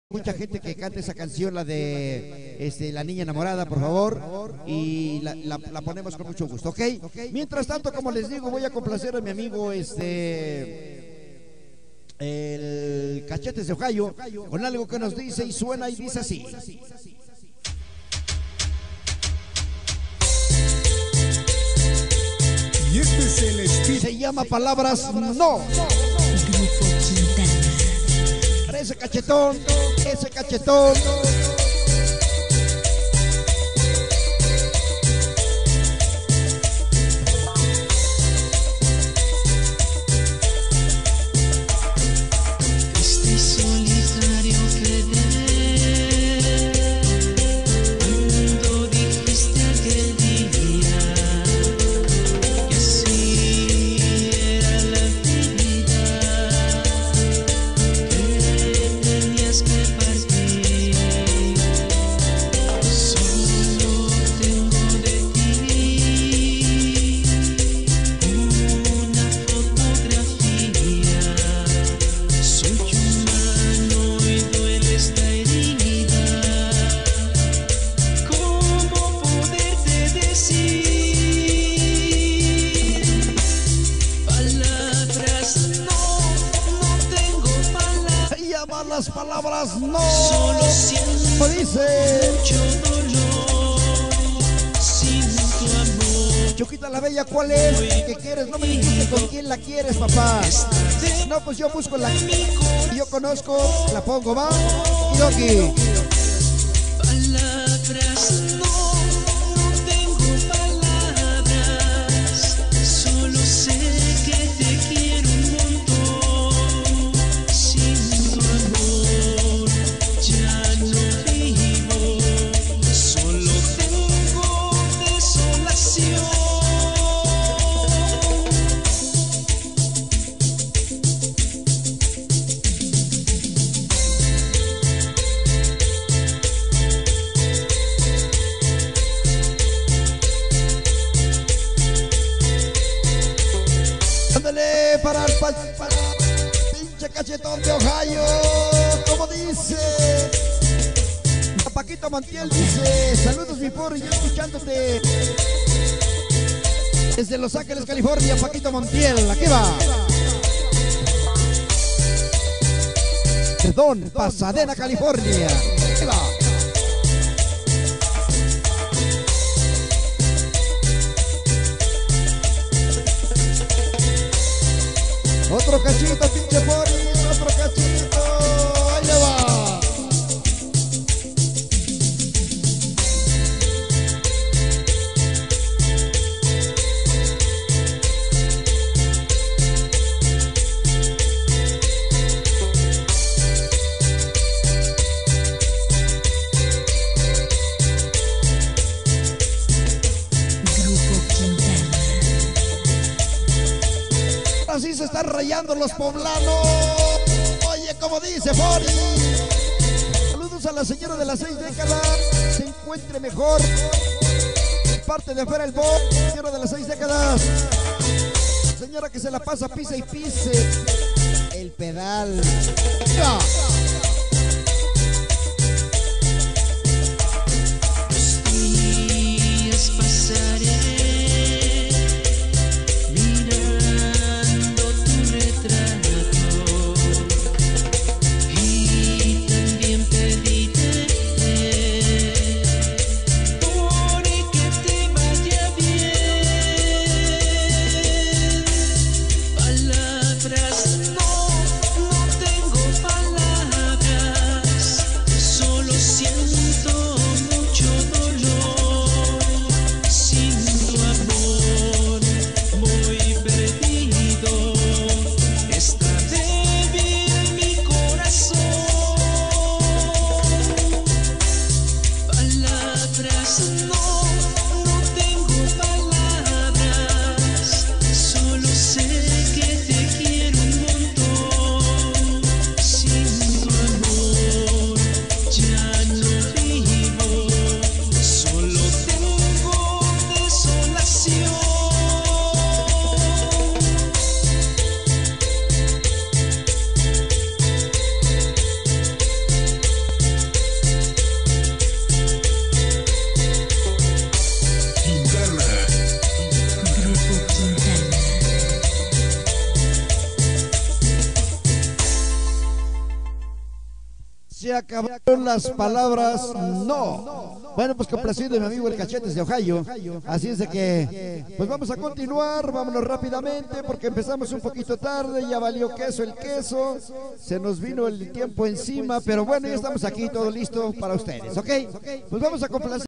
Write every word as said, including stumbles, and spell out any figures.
Mucha gente que canta esa canción, la de este, La Niña Enamorada, por favor, y la, la, la ponemos con mucho gusto, ¿ok? Mientras tanto, como les digo, voy a complacer a mi amigo este el Cachetes de Ohio con algo que nos dice y suena y dice así. Y este es el estilo. Se llama Palabras No. Ese cachetón, ese cachetón. Este solitario querer, cuando dijiste aquel día que así era la vida, que tenías que partir. Solo tengo de ti una fotografía. Soy humano y duele esta herida. ¿Cómo poderte decir palabras? No, no tengo palabras. Se llaman las palabras No. Solo siento Como dice mucho dolor sin tu amor. Chuquita la Bella, ¿cuál es? ¿Qué quieres? No me dijiste con quién la quieres, papá. No, pues yo busco la que yo conozco, la pongo, va. Y aquí. Palabras, no, no tengo palabras. Solo sé que te quiero un montón. Sin tu amor ya no vivo. Solo tengo desolación. Ándale para el pa- para pinche cachetón de Ohio, como dice. A Paquito Montiel dice: saludos mi porro, y yo escuchándote desde Los Ángeles, California. Paquito Montiel, aquí va. Perdón, Pasadena, California. Aquí va. Otro cachito, pinche Boris, otro cachito, ahí le va. Así se están rayando los poblanos. Oye, como dice Boris. Saludos a la señora de las seis décadas. Se encuentre mejor. Parte de afuera el bo. Señora de las seis décadas. Señora que se la pasa pisa y pise el pedal. ¡Ya! Los días pasaré mirando tu retrato y también pediré por que te vaya bien. Palabras, no, no tengo palabras. Se acabaron las palabras no. Bueno, pues complacido de mi amigo el Cachetes de Ohio. Así es de que, pues vamos a continuar, vámonos rápidamente porque empezamos un poquito tarde, ya valió queso el queso, se nos vino el tiempo encima, pero bueno, ya estamos aquí, todo listo para ustedes, ¿ok? Pues vamos a complacer.